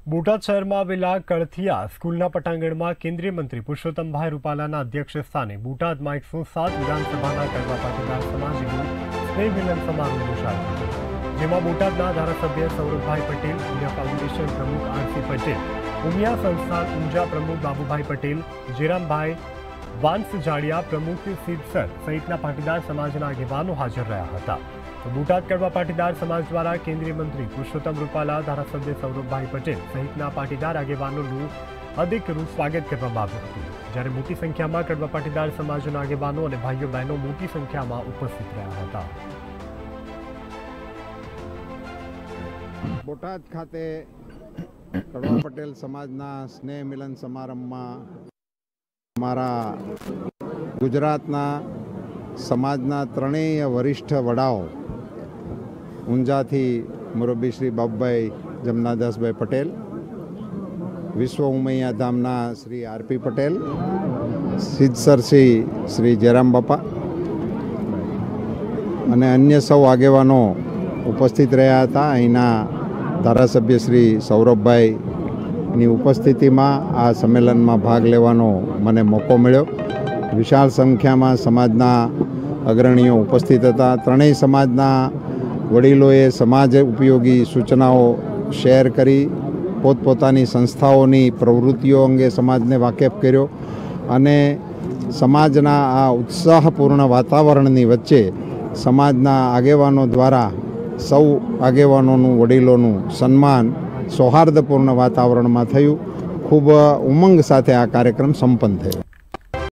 બોટાદ શહેરમાં આવેલા કળથિયા સ્કૂલના પટાંગણમાં કેન્દ્રીય મંત્રી પુરુષોત્તમભાઈ રૂપાલાના અધ્યક્ષસ્થાને બોટાદમાં 107 વિધાનસભાના કડવા પાટીદાર સમાજનું સ્નેહ મિલન સમારોહ યોજાયો હતો, જેમાં બોટાદના ધારાસભ્ય સૌરભભાઈ પટેલ, ઉમિયા ફાઉન્ડેશન પ્રમુખ આરસી પટેલ, ઉમિયા સંસ્થાન ઊંઝા પ્રમુખ બાબુભાઈ પટેલ, જેરામભાઈ વાંસ જાડિયા પ્રમુખ સિદ્ધસર સહિતના પાટીદાર સમાજના આગેવાનો હાજર રહ્યા હતા। બોટાદ કડવા પાટીદાર સમાજ द्वारा केंद्रीय मंत्री पुरुषोत्तम रूपाला, धारासभ्य सौरभभाई पटेल सहितना पाटीदार आगेवानोનું अधिकरू स्वागत કરવામાં આવ્યું હતું, જ્યારે મોટી સંખ્યામાં કડવા પાટીદાર સમાજના આગેવાનો અને ભાઈઓ બહેનો મોટી સંખ્યામાં ઉપસ્થિત રહ્યા હતા। બોટાદ ખાતે કડવા પટેલ સમાજના સ્નેહ મિલન સમારંભમાં અમારા ગુજરાતના સમાજના ત્રણેય વરિષ્ઠ વડાઓ ઊંઝાથી મુરબ્બી શ્રી બાબુભાઈ જમનાદાસભાઈ પટેલ, વિશ્વ ઉમૈયા ધામના શ્રી આરપી પટેલ, સિદ્ધસર શ્રી જયરામ બાપા અને અન્ય સૌ આગેવાનો ઉપસ્થિત રહ્યા હતા। અહીંના ધારાસભ્ય શ્રી સૌરભભાઈની ઉપસ્થિતિમાં આ સંમેલનમાં ભાગ લેવાનો મને મોકો મળ્યો। વિશાળ સંખ્યામાં સમાજના અગ્રણીઓ ઉપસ્થિત હતા। ત્રણેય સમાજના વડીલોએ સમાજ ઉપયોગી સૂચનાઓ શેર કરી પોતપોતાની સંસ્થાઓની પ્રવૃત્તિઓ અંગે સમાજને વાકેફ કર્યો અને સમાજના આ ઉત્સાહપૂર્ણ વાતાવરણની વચ્ચે સમાજના આગેવાનો દ્વારા સૌ આગેવાનોનું વડીલોનું સન્માન સૌહાર્દપૂર્ણ વાતાવરણમાં થયું। ખૂબ ઉમંગ સાથે આ કાર્યક્રમ સંપન્ન થયો।